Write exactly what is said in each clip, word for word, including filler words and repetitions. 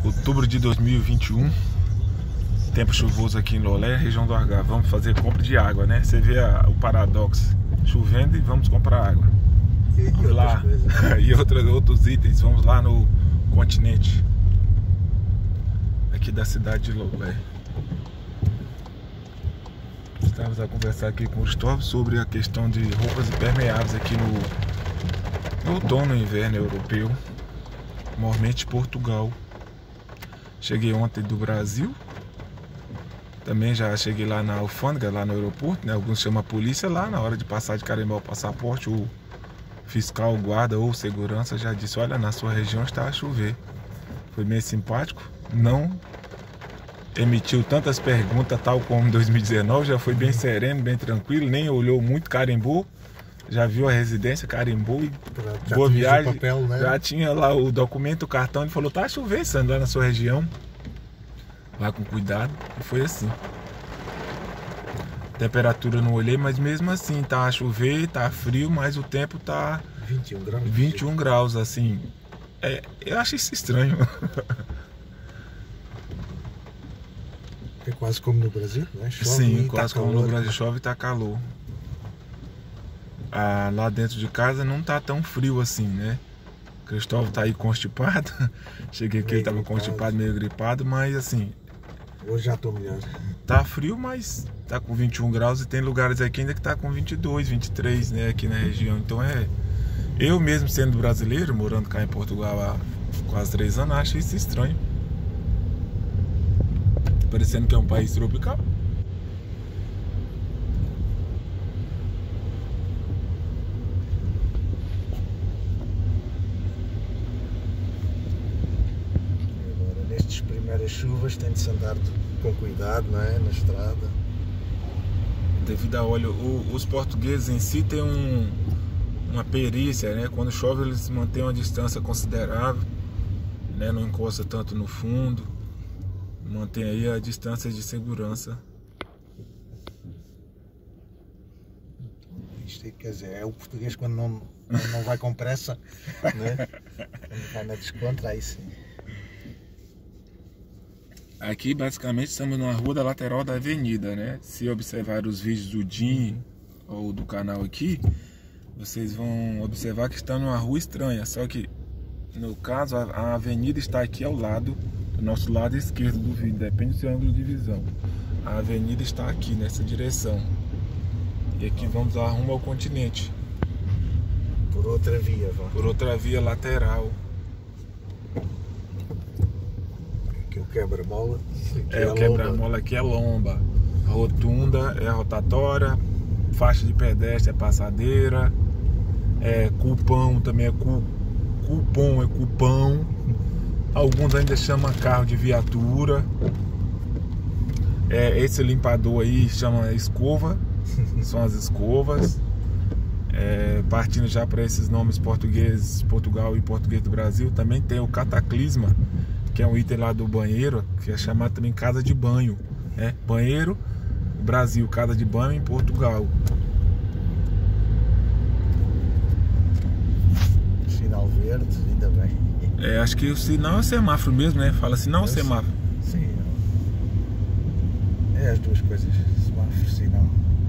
Outubro de dois mil e vinte e um. Tempo chuvoso aqui em Lolé, região do Argar. Vamos fazer compra de água, né? Você vê a, o paradoxo. Chovendo e vamos comprar água. E, vamos e lá. outras E outros, outros itens. Vamos lá no continente. Aqui da cidade de Lolé. Estamos a conversar aqui com o Cristóvão sobre a questão de roupas impermeáveis aqui no, no outono e inverno europeu. Mormente Portugal. Cheguei ontem do Brasil. Também já cheguei lá na alfândega, lá no aeroporto, né? Alguns chamam a polícia lá, na hora de passar de carimbar o passaporte, o fiscal, guarda ou segurança já disse: olha, na sua região está a chover. Foi bem simpático, não emitiu tantas perguntas tal como em dois mil e dezenove, já foi bem sereno, bem tranquilo, nem olhou muito, carimbou, já viu a residência, carimbou e já boa viagem, papel, né? Já tinha lá o documento, o cartão, ele falou: tá chovendo, Sandro, lá na sua região. Vá com cuidado, e foi assim. Temperatura não olhei, mas mesmo assim tá a chover, tá frio, mas o tempo tá vinte e um graus. vinte e um graus, assim. É, eu acho isso estranho. É quase como no Brasil, né? Chove. Sim, e quase tá como calor, no Brasil, né? chove e tá calor. Ah, lá dentro de casa não tá tão frio assim, né? Cristóvão tá aí constipado. Cheguei aqui, Meio ele tava gripado. constipado, meio gripado, mas assim, Hoje já tô melhor. tá frio, mas tá com vinte e um graus e tem lugares aqui ainda que tá com vinte e dois, vinte e três, né, aqui na região. Então é... Eu mesmo sendo brasileiro, morando cá em Portugal há quase três anos, acho isso estranho. Parecendo que é um país tropical. Agora, nestas primeiras chuvas, tem de se andar com cuidado, não é? Na estrada. Devido a óleo, o, os portugueses em si têm um, uma perícia, né? Quando chove eles mantêm uma distância considerável, né? Não encosta tanto no fundo, mantém aí a distância de segurança. Isto é, quer dizer, é o português quando não, quando não vai com pressa, né? Quando vai na descontra, aí sim. Aqui basicamente estamos numa rua da lateral da avenida, né? Se observar os vídeos do Jim ou do canal aqui, vocês vão observar que está numa rua estranha. Só que no caso a, a avenida está aqui ao lado, do nosso lado esquerdo do vídeo, depende do seu ângulo de visão. A avenida está aqui nessa direção. E aqui vamos lá rumo ao continente. Por outra via, vá. Por outra via lateral. Aqui o quebra-mola. É, o quebra-mola aqui é lomba. A rotunda é rotatória. Faixa de pedestre é passadeira. É, cupão também é cu, cupom, é cupão. Alguns ainda chamam carro de viatura. É, esse limpador aí chama escova. São as escovas. É, partindo já para esses nomes portugueses, Portugal e português do Brasil, também tem o cataclisma, que é um item lá do banheiro, que é chamado também casa de banho, né? Banheiro, Brasil, casa de banho em Portugal. Sinal verde, ainda bem. É, acho que o sinal é o semáforo mesmo, né? Fala sinal ou semáforo? Sim. É as duas coisas, semáforo, sinal.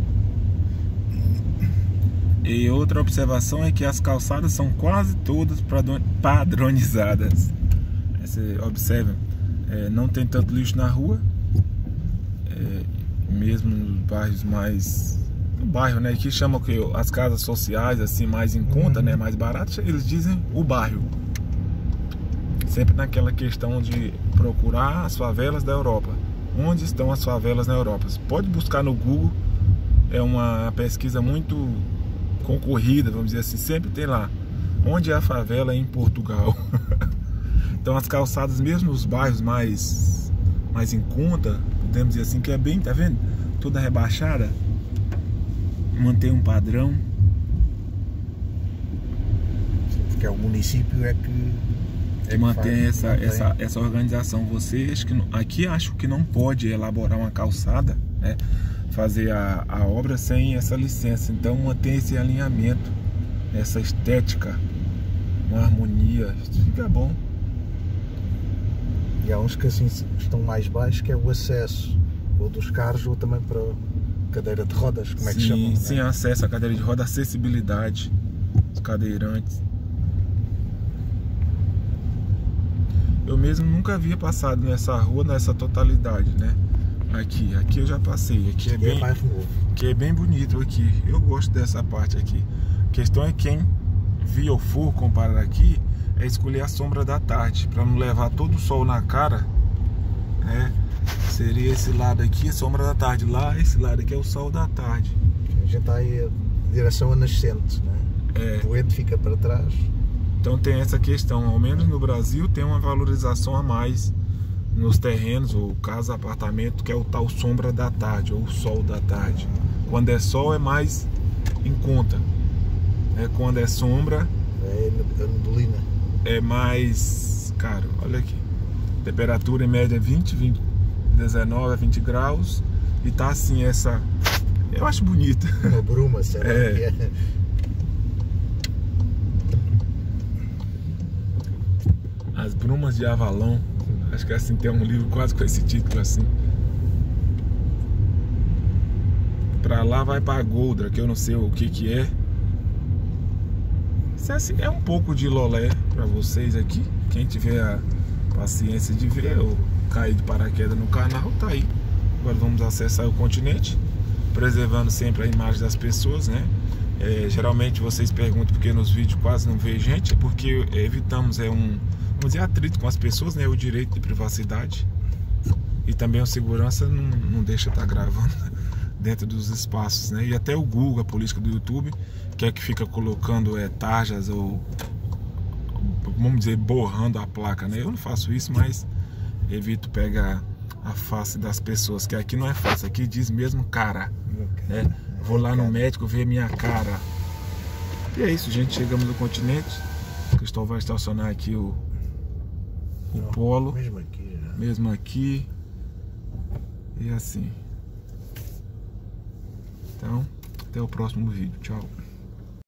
E outra observação é que as calçadas são quase todas padronizadas. Você observa, é, não tem tanto lixo na rua, é, mesmo nos bairros mais... No bairro, né? Que chamam que as casas sociais, assim, mais em conta, uhum. né? Mais baratas, eles dizem o bairro. Sempre naquela questão de procurar as favelas da Europa. Onde estão as favelas na Europa? Você pode buscar no Google, é uma pesquisa muito concorrida, vamos dizer assim, sempre tem lá onde é a favela em Portugal. Então as calçadas, mesmo nos bairros mais mais em conta, podemos dizer assim, que é bem, tá vendo? Toda rebaixada, mantém um padrão. Porque é o município é que, é que que mantém faz, essa, mantém. essa essa organização. Você acho que não, aqui acho que não pode elaborar uma calçada, né? Fazer a, a obra sem essa licença. Então mantém esse alinhamento, essa estética, uma harmonia, fica bom. E há uns que assim estão mais baixos, que é o acesso, ou dos carros, ou também para cadeira de rodas, como é que sim, chamam? Sim, né? Acesso à cadeira de roda, acessibilidade, os cadeirantes. Eu mesmo nunca havia passado nessa rua, nessa totalidade, né? Aqui, aqui eu já passei, aqui é, é bem, mais novo. Aqui é bem bonito aqui. Eu gosto dessa parte aqui. A questão é quem via ou for comparar aqui é escolher a sombra da tarde, para não levar todo o sol na cara, né? Seria esse lado aqui, a sombra da tarde, lá esse lado aqui é o sol da tarde. A gente está aí em direção a nascente, né? É. O poente fica para trás. Então tem essa questão, ao menos no Brasil tem uma valorização a mais nos terrenos, ou casa, apartamento, que é o tal sombra da tarde, ou sol da tarde. Quando é sol é mais em conta, né? Quando é sombra é neblina, é mais caro. Olha aqui, temperatura em média vinte, vinte, dezenove a vinte graus, e tá assim essa, eu acho bonita. Uma bruma, será é. que é? As Brumas de Avalon, acho que assim tem um livro quase com esse título assim. Pra lá vai pra Goldra, que eu não sei o que que é. Isso é, assim, é um pouco de lolé pra vocês aqui. Quem tiver a paciência de ver ou cair de paraquedas no canal, tá aí. Agora vamos acessar o continente, preservando sempre a imagem das pessoas, né? É, geralmente vocês perguntam porque nos vídeos quase não vê gente, é porque evitamos é um, vamos dizer, atrito com as pessoas, né? O direito de privacidade. E também a segurança não, não deixa estar gravando dentro dos espaços, né? E até o Google, a política do YouTube, que é que fica colocando é, tarjas ou, vamos dizer, borrando a placa, né? Eu não faço isso, mas evito pegar a face das pessoas, que aqui não é face, aqui diz mesmo cara, né? Vou lá no médico ver minha cara. E é isso, gente, chegamos no continente. O Cristóvão vai estacionar aqui o, o não, Polo, mesmo aqui, já. mesmo aqui, e assim. Então, até o próximo vídeo. Tchau.